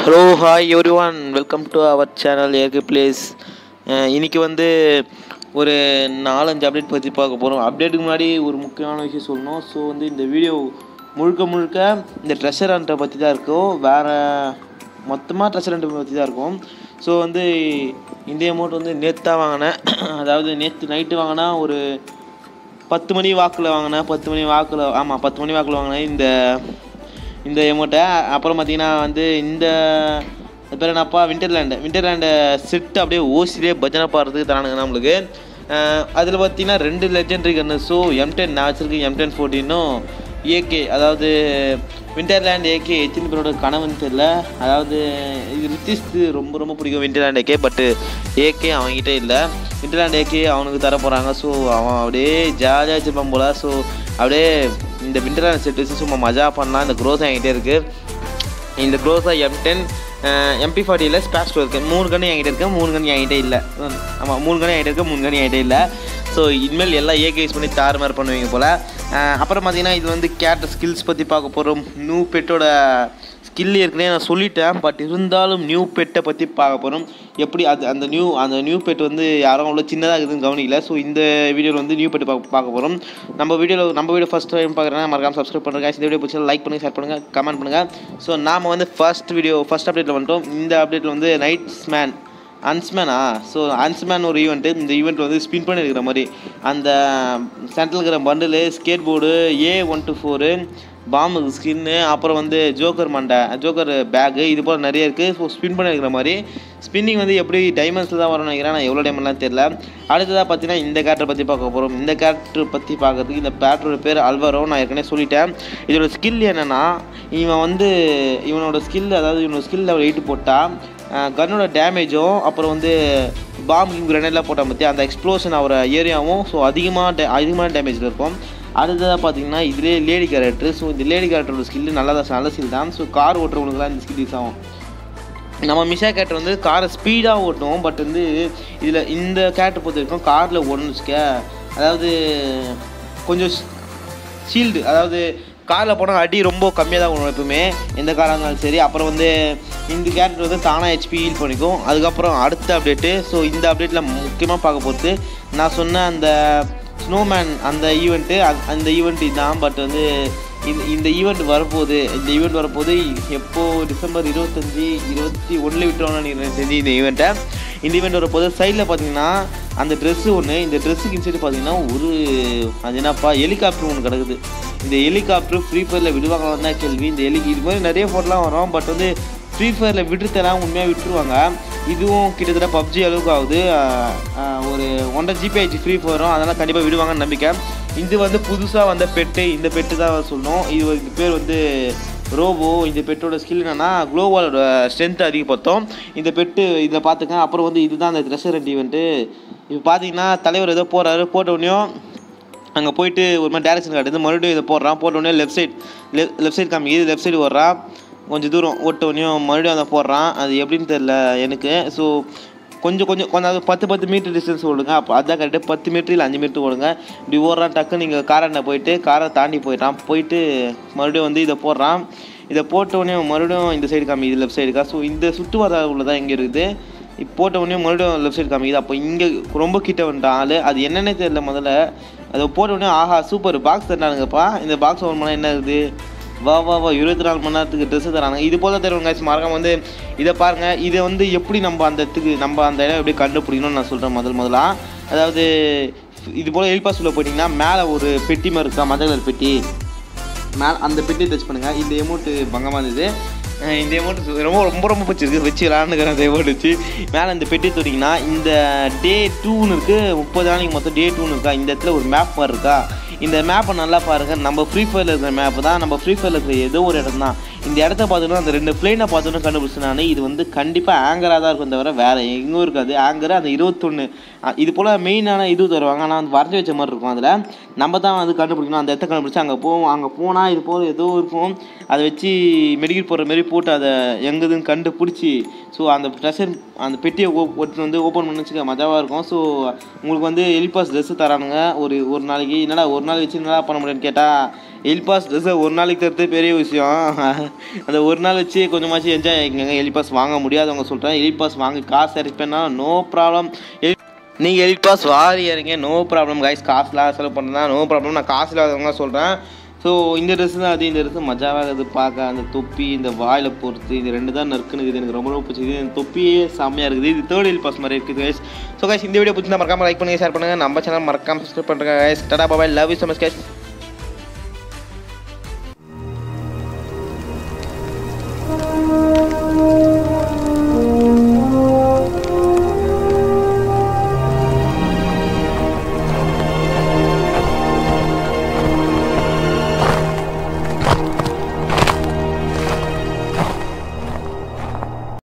Hello hi everyone, welcome to our channel AK plays. இன்றைக்கி வந்து ஒரு 4-5 update பற்றி பார்க்க போகிறோம். அப்டேட்டுக்கு முன்னாடி ஒரு முக்கியமான விஷயம் சொல்லணும். ஸோ வந்து இந்த வீடியோ முழுக்க இந்த ட்ரெஷர் ஹண்ட்டை பற்றி தான் இருக்கும். வேறு மொத்தமாக ட்ரெஷர் ஹண்ட்டை பற்றி தான் இருக்கும். ஸோ வந்து இந்த அமௌண்ட் வந்து நேற்று தான் வாங்கினேன். அதாவது நேற்று நைட்டு வாங்கினா ஒரு 10 மணி வாக்கில் வாங்கினேன். 10 மணி வாக்கில் வாங்கினேன் இந்த எமௌண்ட்டை. அப்புறம் பார்த்தீங்கன்னா வந்து இந்த பேர் என்னப்பா, விண்டர்லேண்டு செட்டு அப்படியே ஓசிலே பஜனை பாடுறதுக்கு தரானுங்க நம்மளுக்கு. அதில் பார்த்தீங்கன்னா 2 லெஜெண்டரி கன்று. ஸோ M10 நான் வச்சுருக்கேன், M1014 ஏகே, அதாவது விண்டர்லேண்ட் ஏகே. எத்தனை பேரோட கனவுன்னு தெரியல. அதாவது இது ரித்திஸ்க்கு ரொம்ப பிடிக்கும் விண்டர்லேண்ட் ஏகே. பட்டு ஏகே அவங்ககிட்ட இல்லை. விண்டர்லேண்ட் ஏகே அவனுக்கு தர போகிறாங்க. ஸோ அவன் அப்படியே ஜாலியாக வச்சுருப்பான் போல். ஸோ அப்படியே இந்த விண்டர்லேண்ட் செட் வச்சு சும்மா மஜா பண்ணலாம். இந்த க்ரோஸா என்கிட்ட இருக்குது. இந்த க்ரோஸா M10 MP40 ஸ்பேஸ்டோ இருக்குது. 3 கன்று என்கிட்ட இருக்குது, 3 கன்று என்கிட்ட இல்லை. ஆமாம், 3 கன்று என்கிட்ட இருக்குது, 3 கன்று என்கிட்ட இல்லை. ஸோ இனிமேல் எல்லாம் ஏகே யூஸ் பண்ணி தாறுமாறு பண்ணுவீங்க போல். அப்புறம் பார்த்தீங்கன்னா இது வந்து கேரக்டர் ஸ்கில்ஸ் பற்றி பார்க்க போகிறோம். நியூ பெட்டோட ஸ்கில் ஏற்கனவே நான் சொல்லிட்டேன். பட் இருந்தாலும் நியூ பெட்டை பற்றி பார்க்க போகிறோம். எப்படி அந்த நியூ பெட் வந்து யாரும் அவ்வளோ சின்னதாக இருக்குதுன்னு கவனிக்கல. ஸோ இந்த வீடியோவில் வந்து நியூ பெட்டு பார்க்க போகிறோம். நம்ம வீடியோ ஃபஸ்ட் டைம் பார்க்குறேன்னா மறக்காம சப்ஸ்கிரைப் பண்ணுங்கள். இந்த வீடியோ பிடிச்சா லைக் பண்ணுங்கள், ஷேர் பண்ணுங்கள், கமெண்ட் பண்ணுங்கள். ஸோ நாம் வந்து ஃபஸ்ட் அப்டேட்டில் வந்துட்டோம். இந்த அப்டேட்டில் வந்து அன்ஸ்மேனா. ஸோ அன்ஸ்மேன் ஒரு ஈவெண்ட்டு. இந்த ஈவெண்ட்டில் வந்து ஸ்பின் பண்ணி இருக்கிற மாதிரி அந்த சென்ட்ரல் இருக்கிற பண்டிலு, ஸ்கேட் போர்டு, A124 பாம்பு ஸ்கின்னு, அப்புறம் வந்து ஜோக்கர் பேக்கு, இது போல் நிறைய இருக்குது. ஸோ ஸ்பின் பண்ணி இருக்கிற மாதிரி ஸ்பின்னிங் வந்து எப்படி டைமண்ட்ஸில் தான் வரும்னு நினைக்கிறேன். நான் எவ்வளோ டைமண்ட்லாம் தெரியல. அடுத்ததாக பார்த்தீங்கன்னா இந்த கேரக்டர் பற்றி பார்க்க போகிறோம். இந்த கேரக்டர் பற்றி பார்க்கறதுக்கு இந்த கேரக்டரோட பேர் அல்வாரோ. நான் ஏற்கனவே சொல்லிட்டேன். இதோட ஸ்கில் என்னென்னா, இவனோட ஸ்கில் லெவல் 8 போட்டால் கன்னோட டேமேஜும், அப்புறம் வந்து பாம்பு கிரனேட்லாம் போட்டால் பற்றி அந்த எக்ஸ்ப்ளோஷன் ஆகிற ஏரியாவும் ஸோ அதிகமான டேமேஜில் இருக்கும். அடுத்ததாக பார்த்தீங்கன்னா இதிலே லேடி கேரக்டர். ஸோ இந்த லேடி கேரக்டரோட ஸ்கில்லு நல்ல ஸ்கில் தான். ஸோ கார் ஓட்டுறவங்களுக்குலாம் இந்த ஸ்கில் யூஸ் ஆகும். நம்ம மிஷா கேரக்டர் வந்து காரை ஸ்பீடாக ஓட்டும். பட் வந்து இதில் இந்த கேரக்டர் பொறுத்த வரைக்கும் காரில் ஓடணும்னு வச்சுக்க, அதாவது கொஞ்சம் ஷீல்டு, அதாவது காரில் போனால் அடி ரொம்ப கம்மியாக தான் ஓடும் எப்பவுமே, எந்த காராக இருந்தாலும் சரி. அப்புறம் வந்து இந்த கேரக்டர் வந்து தானாக HP ஹீல் பண்ணிக்கும். அதுக்கப்புறம் அடுத்த அப்டேட்டு. ஸோ இந்த அப்டேட்டில் முக்கியமாக பார்க்க போகிறது நான் சொன்ன அந்த ஸ்னோமேன் அந்த ஈவெண்ட்டு இதுதான். பட் வந்து இந்த ஈவெண்ட் வரப்போகுது எப்போது டிசம்பர் 25-21 விட்டுருவாங்க நீங்கள் செஞ்சு இந்த ஈவெண்ட் வரப்போகுது. சைடில் பார்த்தீங்கன்னா அந்த ட்ரெஸ்ஸு ஒன்று, இந்த ட்ரெஸ்ஸுக்கு இன்சைடு பார்த்தீங்கன்னா அது என்னப்பா ஹெலிகாப்டர் ஒன்று கிடக்குது. இந்த ஹெலிகாப்டர் ஃப்ரீ ஃபயரில் விடுவாங்களான்னு தான் கேள்வி. இது மாதிரி நிறைய ஃபோட்டோலாம் வரும். பட் வந்து ஃப்ரீ ஃபயரில் விட்டுத்தரலாம், உண்மையாக விட்டுருவாங்க. இதுவும் கிட்டத்தட்ட PUBG அளவுக்கு ஆகுது. ஒரு 1.5 GB ஆயிடுச்சு ஃப்ரீ ஃபயரும். அதெல்லாம் கண்டிப்பாக விடுவாங்கன்னு நம்பிக்கை. இது வந்து புதுசாக வந்த இந்த பெட்டு தான் சொல்லணும். இது பேர் வந்து ரோபோ. இந்த பெட்டோட ஸ்கில் என்னென்னா குளோவாலோட ஸ்ட்ரென்த் அதிகப்படுத்தும் இந்த பெட்டு. இதில் பார்த்துக்கேன். அப்புறம் வந்து இதுதான் அந்த ட்ரெஷர் ஹண்ட் ஈவெண்ட்டு. இப்போ பார்த்தீங்கன்னா தலைவர் ஏதோ போட்ட உடனேயும் அங்கே போயிட்டு ஒரு மாதிரி டேரக்ஷன் காட்டுது. மறுபடியும் இதை போட்ட உடனே லெஃப்ட் சைடு காமிக்குது. லெஃப்ட் சைடு வர்றான், கொஞ்சம் தூரம் ஓட்டோனையும் மறுபடியும் அதை போடுறான். அது எப்படின்னு தெரில எனக்கு. ஸோ கொஞ்சம் அது 10 மீட்டர் டிஸ்டன்ஸ் ஓடுங்க. அப்போ அதுதான் கரெக்டாக 10 மீட்டர் இல்லை 5 மீட்டர் ஓடுங்க. இப்படி ஓடுறான். டக்கு நீங்கள் காரை தாண்டி போயிட்டு மறுபடியும் வந்து இதை போடுறான். இதை போட்டோடனே மறுபடியும் இந்த சைடு காமிக்குது, லெஃப்ட் சைடுக்கா. ஸோ இந்த சுற்று வர உள்ளதான் இங்கே இருக்குது. இப்போ போட்டோடனே மறுபடியும் லெஃப்ட் சைடு காமிக்குது. அப்போ இங்கே ரொம்ப கிட்ட வந்துட்டான் ஆள். அது என்னன்னே தெரியல. முதல்ல அதை போட்டோடனே ஆஹா சூப்பர் பாக்ஸ் தட்டானுங்கப்பா. இந்த பாக்ஸ் ஓப்பன் பண்ணால் என்ன இருக்குது, வா 24 மணி நேரத்துக்கு ட்ரெஸ்ஸு தராங்க. இது போல் தருவாங்க. மறக்காம வந்து இதை பாருங்கள். இதை வந்து எப்படி நம்ம அந்த இடம் எப்படி கண்டுபிடிக்கணும்னு நான் சொல்கிறேன். முதலாக அதாவது இது போல் எல்பாஸில் போயிட்டிங்கன்னா மேலே ஒரு பெட்டி மாதிரி இருக்கா, மஞ்சள் கலர் பெட்டி. மேலே அந்த பெட்டியை டச் பண்ணுங்கள். இந்த எமௌண்ட்டு பங்கமாக இருந்தது. இந்த எமௌண்ட்டு ரொம்ப பிடிச்சிருக்கு. வச்சு விளாண்டுக்கிறேன் அந்த எமௌண்ட் வச்சு. மேலே இந்த பெட்டி தோட்டிங்கன்னா இந்த டே 2ன்னு இருக்குது. 30 நாளைக்கு மொத்தம் டே 2ன்னு இருக்கா. இந்த இடத்துல ஒரு மேப் மாதிரி இருக்கா. இந்த மேப்பை நல்லா பாருங்கள். நம்ம ஃப்ரீ ஃபயரில் இருக்கிற மேப்பு தான். நம்ம ஃப்ரீ ஃபயரில் இருக்கிற ஏதோ ஒரு இடம் தான். இந்த இடத்த பார்த்தோன்னா அந்த 2 பிளேனை பார்த்தோன்னா கண்டுபிடிச்சேன் நான். இது வந்து கண்டிப்பாக ஆங்கராக தான் இருக்கும், தவிர வேறு எங்கேயும் இருக்காது. ஆங்கர் அந்த 21 இது போல் மெயினான இது தருவாங்க. ஆனால் வந்து வரைஞ்சி வச்ச மாதிரி இருக்கும். அதில் நம்ம தான் வந்து கண்டுபிடிக்கணும். அந்த இடத்த கண்டுபிடிச்சி அங்கே போனால் இது போல் ஏதோ இருக்கும். அதை வச்சு மெடிக்கல் போடுற மாரி போட்டு அதை எங்குதுன்னு கண்டுபிடிச்சி ஸோ அந்த ட்ரெஷர் அந்த பெட்டியை வந்து ஓப்பன் பண்ணி வச்சுக்க மஜாவாக இருக்கும். ஸோ உங்களுக்கு வந்து எலிபாஸ் ட்ரெஸ்ஸு தரானுங்க ஒரு நாளைக்கு. என்னடா ஒரு நாள் வச்சு என்னடா பண்ண முடியும்னு கேட்டால் எல் பாஸ் ஒரு நாளைக்கு தருது பெரிய விஷயம். அந்த ஒரு நாள் வச்சு கொஞ்சமாச்சு என்ஜாய் ஆகிக்கங்க. எல் பாஸ் வாங்க முடியாதவங்க சொல்கிறேன், எல் பாஸ் வாங்க காசு இறப்பேன்னா நோ ப்ராப்ளம். நீங்கள் எல் பாஸ் வாரி இறங்க நோ ப்ராப்ளம் கைஸ். காசுலாம் செலவு பண்ணுறதா நோ ப்ராப்ளம். நான் காசு இல்லாதவங்க சொல்கிறேன். ஸோ இந்த ட்ரெஸ்ஸு தான் அது. இந்த ட்ரெஸ்ஸு மஜாவாக இருக்குது பார்க்க. அந்த தொப்பி இந்த வாயில் பொறுத்து இது 2 தான் நறுக்குன்னு இருக்குது. எனக்கு ரொம்ப பிடிச்சிது. இந்த தொப்பியே செம்மையாக இருக்குது. இது 3rd எல் பாஸ் மாதிரி இருக்குது கைஸ். ஸோ கைஸ் இந்த வீடியோ பிடிச்சிருந்தா மறக்காமல் லைக் பண்ணுங்கள், ஷேர் பண்ணுங்கள். நம்ம சேனல் மறக்காமல் சப்ஸ்கிரைப் பண்ணுறேன் guys. Tata bye, love you so much guys.